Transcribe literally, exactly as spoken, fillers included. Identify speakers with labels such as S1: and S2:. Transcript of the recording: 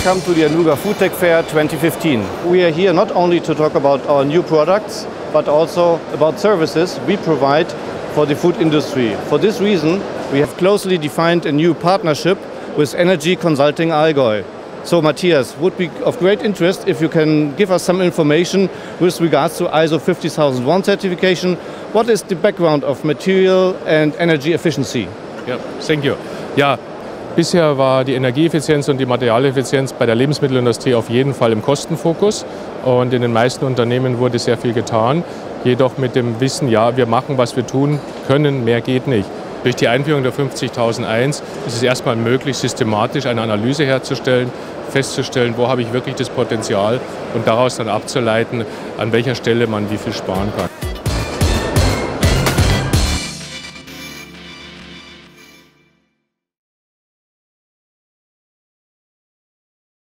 S1: welcome to the Anuga FoodTech Fair twenty fifteen. We are here not only to talk about our new products, but also about services we provide for the food industry. For this reason, we have closely defined a new partnership with Energy Consulting Allgäu. So Matthias, would be of great interest if you can give us some information with regards to I S O fifty thousand one certification. What is the background of material and energy efficiency?
S2: Ja, thank you. Ja, bisher war die Energieeffizienz und die Materialeffizienz bei der Lebensmittelindustrie auf jeden Fall im Kostenfokus. Und in den meisten Unternehmen wurde sehr viel getan. Jedoch mit dem Wissen, ja, wir machen, was wir tun können, mehr geht nicht. Durch die Einführung der fünfzigtausendeins ist es erstmal möglich, systematisch eine Analyse herzustellen, festzustellen, wo habe ich wirklich das Potenzial und daraus dann abzuleiten, an welcher Stelle man wie viel sparen kann.